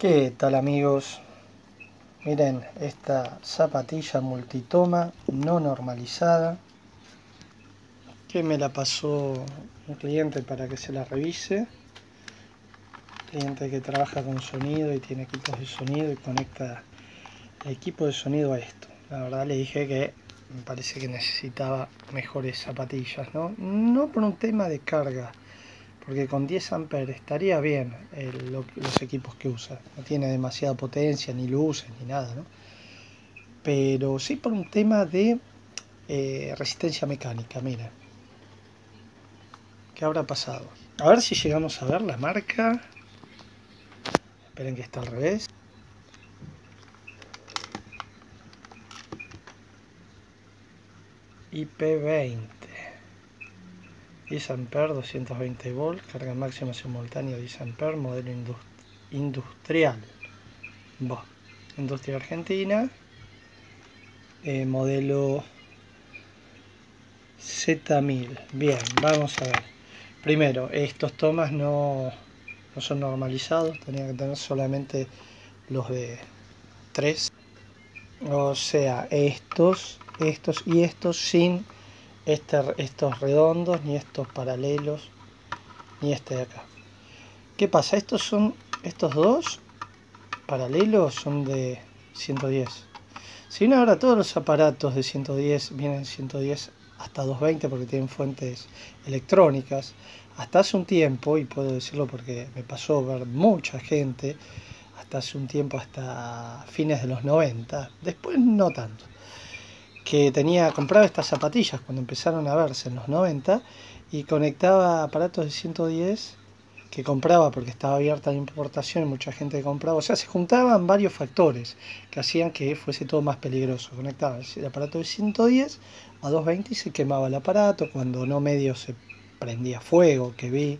¿Qué tal, amigos? Miren esta zapatilla multitoma no normalizada que me la pasó un cliente para que se la revise. Cliente que trabaja con sonido y tiene equipos de sonido y conecta el equipo de sonido a esto. La verdad le dije que me parece que necesitaba mejores zapatillas, no por un tema de carga, porque con 10 amperes estaría bien los equipos que usa. No tiene demasiada potencia, ni luces, ni nada, ¿no? Pero sí por un tema de resistencia mecánica. Miren, ¿qué habrá pasado? A ver si llegamos a ver la marca. Esperen que está al revés. IP20, 10 amperes, 220 volts, carga máxima simultánea 10 amperes, modelo industrial. Industria argentina, modelo Z1000. Bien, vamos a ver. Primero, estos tomas no son normalizados, tenía que tener solamente los de 3. O sea, estos y estos sin estos redondos, ni estos paralelos, ni este de acá. ¿Qué pasa? Estos dos paralelos son de 110. Si bien ahora todos los aparatos de 110 vienen 110 hasta 220 porque tienen fuentes electrónicas, hasta hace un tiempo, y puedo decirlo porque me pasó ver mucha gente, hasta hace un tiempo, hasta fines de los 90, después no tanto, que compraba estas zapatillas cuando empezaron a verse en los 90 y conectaba aparatos de 110 que compraba porque estaba abierta la importación y mucha gente compraba. O sea, se juntaban varios factores que hacían que fuese todo más peligroso. Conectaba el aparato de 110 a 220 y se quemaba el aparato, cuando no medio se prendía fuego, que vi.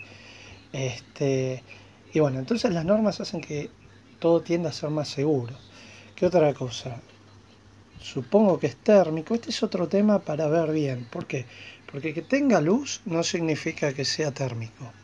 Y bueno, entonces las normas hacen que todo tienda a ser más seguro. ¿Qué otra cosa? Supongo que es térmico. Este es otro tema para ver bien. ¿Por qué? Porque que tenga luz no significa que sea térmico.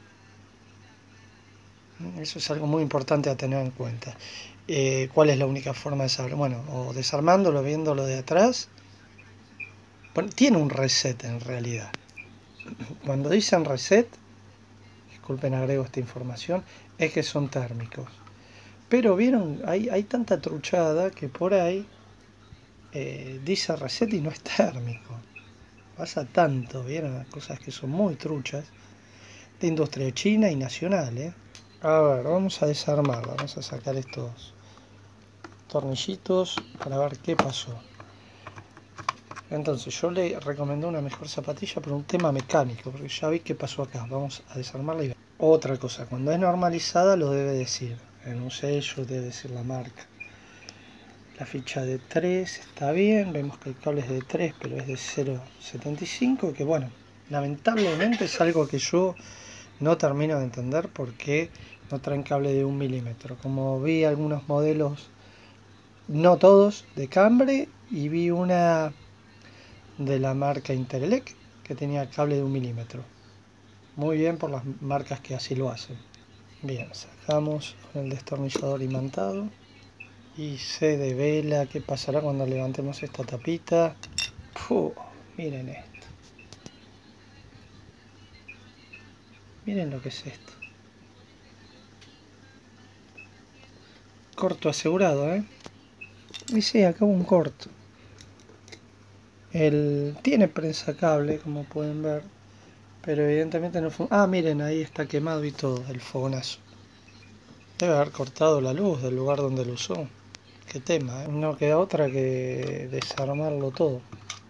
Eso es algo muy importante a tener en cuenta. ¿Cuál es la única forma de saber? Bueno, o desarmándolo, viéndolo de atrás. Bueno, tiene un reset en realidad. Cuando dicen reset, disculpen, agrego esta información, es que son térmicos. Pero vieron, hay tanta truchada que por ahí dice reset y no es térmico. Pasa tanto, vieron, cosas que son muy truchas, de industria china y nacional, A ver, vamos a desarmarla, vamos a sacar estos tornillitos para ver qué pasó. Entonces yo le recomendé una mejor zapatilla por un tema mecánico, porque ya vi qué pasó acá. Vamos a desarmarla y ver. Otra cosa, cuando es normalizada lo debe decir, en un sello debe decir la marca. La ficha de 3 está bien, vemos que el cable es de 3 pero es de 0,75, que bueno, lamentablemente es algo que yo no termino de entender porque no traen cable de 1 milímetro. Como vi algunos modelos, no todos, de cambre, y vi una de la marca Interelec que tenía cable de 1 milímetro. Muy bien por las marcas que así lo hacen. Bien, sacamos con el destornillador imantado. Y C de vela, ¿qué pasará cuando levantemos esta tapita? Miren esto. Miren lo que es esto. Corto asegurado, Y sí, acá hubo un corto. Tiene prensa cable, como pueden ver, pero evidentemente no fue... miren, ahí está quemado y todo, el fogonazo. Debe haber cortado la luz del lugar donde lo usó. Qué tema, No queda otra que desarmarlo todo.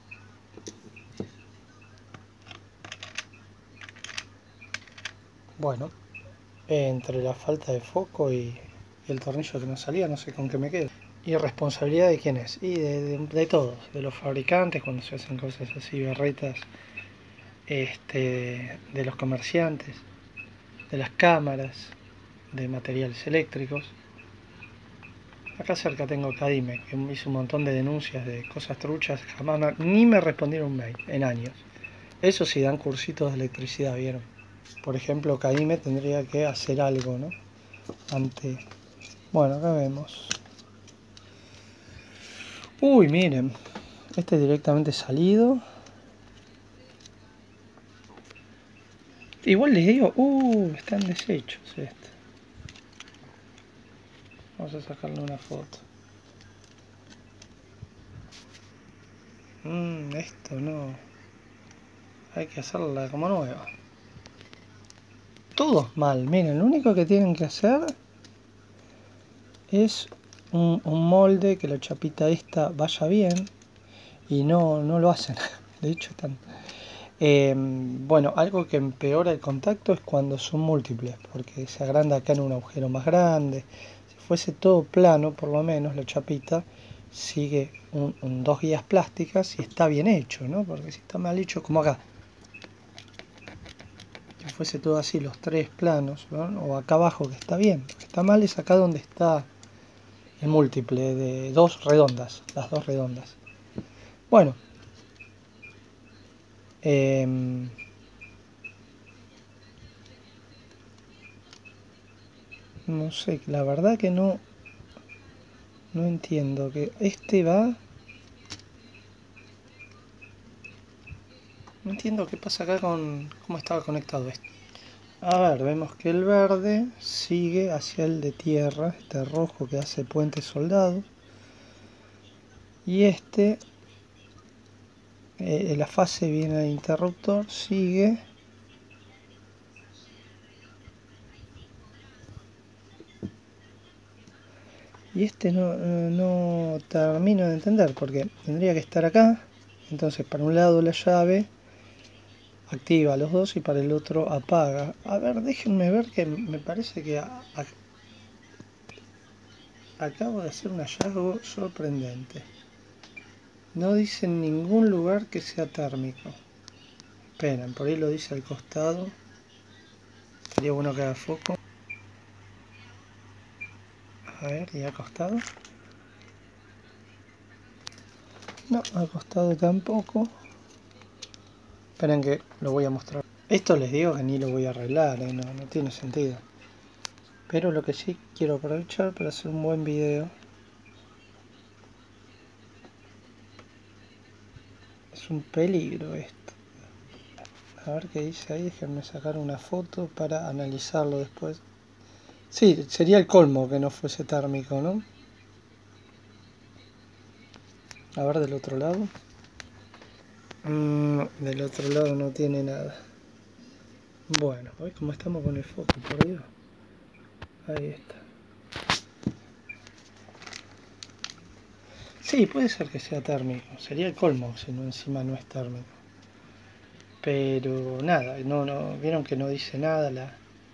Bueno, entre la falta de foco y el tornillo que no salía, no sé con qué me quedo. ¿Y responsabilidad de quién es? Y de todos, de los fabricantes cuando se hacen cosas así, berretas, de los comerciantes, de las cámaras, de materiales eléctricos. Acá cerca tengo Cadime, que hizo un montón de denuncias de cosas truchas, jamás ni me respondieron un mail en años. Eso sí, dan cursitos de electricidad, ¿vieron? Por ejemplo, Cadime tendría que hacer algo, ante Bueno, acá vemos. Uy, miren. Este es directamente salido. Igual les digo, están deshechos este. Vamos a sacarle una foto. Esto no. Hay que hacerla como nueva. Todos mal, miren, lo único que tienen que hacer es un molde que la chapita esta vaya bien. Y no lo hacen. De hecho están... bueno, algo que empeora el contacto es cuando son múltiples, porque se agranda acá en un agujero más grande. Si fuese todo plano, por lo menos la chapita sigue dos guías plásticas y está bien hecho, ¿no? Porque si está mal hecho, como acá, si fuese todo así, los tres planos, ¿no? O acá abajo, que está bien. Lo que está mal es acá donde está el múltiple de dos redondas, las dos redondas. Bueno. No sé, la verdad que no entiendo que este va. No entiendo qué pasa acá con cómo estaba conectado esto. A ver, vemos que el verde sigue hacia el de tierra, este rojo que hace puente soldado. Y este, la fase viene al interruptor, sigue. Y este no termino de entender porque tendría que estar acá. Entonces, para un lado la llave activa los dos y para el otro apaga. A ver, déjenme ver que me parece que acabo de hacer un hallazgo sorprendente. No dice en ningún lugar que sea térmico. Esperen, por ahí lo dice al costado. Sería bueno que haga foco. A ver, ¿y al costado? No, al costado tampoco. Esperen que lo voy a mostrar. Esto les digo que ni lo voy a arreglar, no tiene sentido. Pero lo que sí quiero aprovechar para hacer un buen video es un peligro esto. A ver qué dice ahí, déjenme sacar una foto para analizarlo después. Sí, sería el colmo que no fuese térmico, ¿no? A ver del otro lado. Del otro lado no tiene nada. Bueno, hoy como estamos con el foco, por Dios. Ahí está. Sí, puede ser que sea térmico. Sería el colmo si no encima no es térmico. Pero nada, vieron que no dice nada.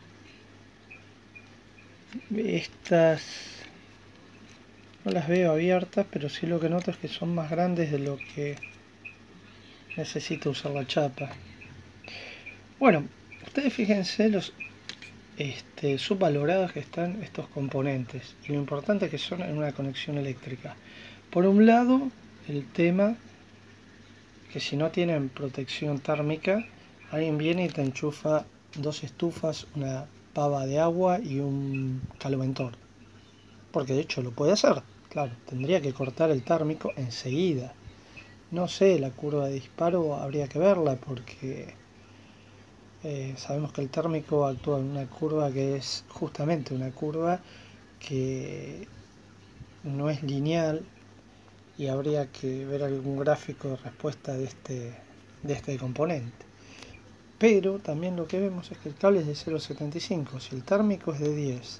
Estas no las veo abiertas, pero sí lo que noto es que son más grandes de lo que necesito usar la chapa. Bueno, ustedes fíjense los subvalorados que están estos componentes y lo importante que son en una conexión eléctrica. Por un lado, el tema que si no tienen protección térmica, alguien viene y te enchufa dos estufas, una pava de agua y un caloventor. Porque de hecho lo puede hacer, claro, tendría que cortar el térmico enseguida. No sé, la curva de disparo habría que verla porque sabemos que el térmico actúa en una curva que es justamente una curva que no es lineal y habría que ver algún gráfico de respuesta de este componente. Pero también lo que vemos es que el cable es de 0,75, si el térmico es de 10,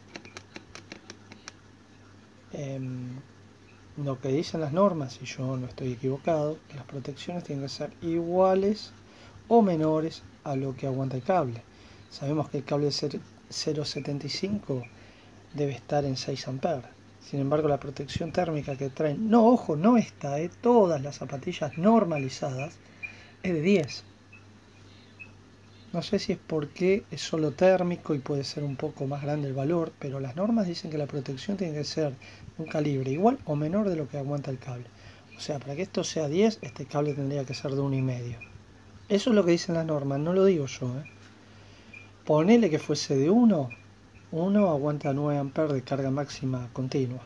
lo que dicen las normas, y yo no estoy equivocado, que las protecciones tienen que ser iguales o menores a lo que aguanta el cable. Sabemos que el cable de 0,75 debe estar en 6 amperes. Sin embargo, la protección térmica que traen, no, ojo, no está, todas las zapatillas normalizadas es de 10. No sé si es porque es solo térmico y puede ser un poco más grande el valor, pero las normas dicen que la protección tiene que ser de un calibre igual o menor de lo que aguanta el cable. O sea, para que esto sea 10, este cable tendría que ser de 1,5. Eso es lo que dicen las normas, no lo digo yo. Ponele que fuese de 1, Uno aguanta 9 amperes de carga máxima continua.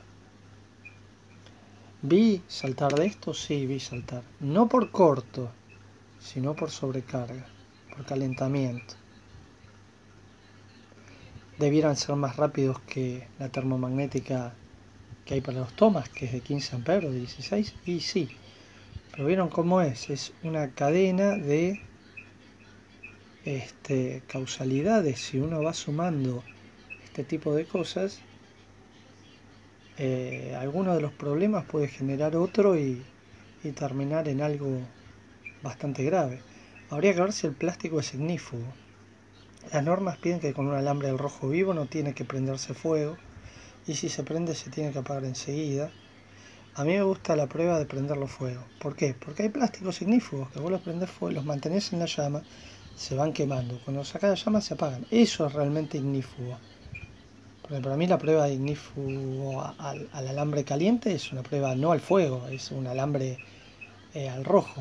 ¿Vi saltar de esto? Sí, vi saltar. No por corto, sino por sobrecarga, por calentamiento. Debieran ser más rápidos que la termomagnética que hay para los tomas, que es de 15 amperes o 16, y sí. Pero vieron cómo es una cadena de causalidades. Si uno va sumando este tipo de cosas, alguno de los problemas puede generar otro y terminar en algo bastante grave. Habría que ver si el plástico es ignífugo. Las normas piden que con un alambre al rojo vivo no tiene que prenderse fuego, y si se prende se tiene que apagar enseguida. A mí me gusta la prueba de prenderlo fuego. ¿Por qué? Porque hay plásticos ignífugos que vos los prendés fuego, los mantenés en la llama, se van quemando. Cuando sacás la llama se apagan. Eso es realmente ignífugo. Porque para mí la prueba de ignífugo al alambre caliente es una prueba no al fuego, es un alambre al rojo.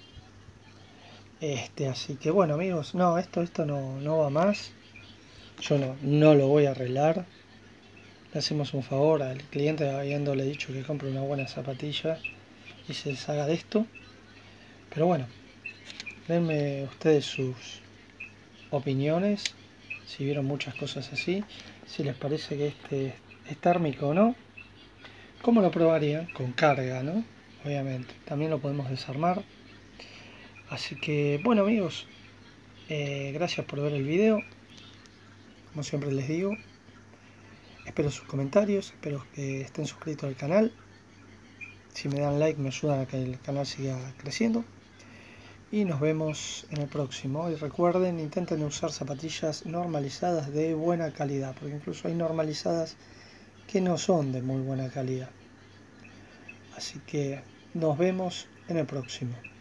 Así que bueno amigos, no, esto no va más. Yo no lo voy a arreglar. Le hacemos un favor al cliente habiéndole dicho que compre una buena zapatilla y se deshaga de esto. Pero bueno, denme ustedes sus opiniones, si vieron muchas cosas así, si les parece que este es térmico o no. ¿Cómo lo probarían? Con carga, ¿no? Obviamente. También lo podemos desarmar. Así que, bueno amigos, gracias por ver el video. Como siempre les digo, espero sus comentarios, espero que estén suscritos al canal. Si me dan like me ayudan a que el canal siga creciendo. Y nos vemos en el próximo. Y recuerden, intenten usar zapatillas normalizadas de buena calidad, porque incluso hay normalizadas que no son de muy buena calidad. Así que nos vemos en el próximo.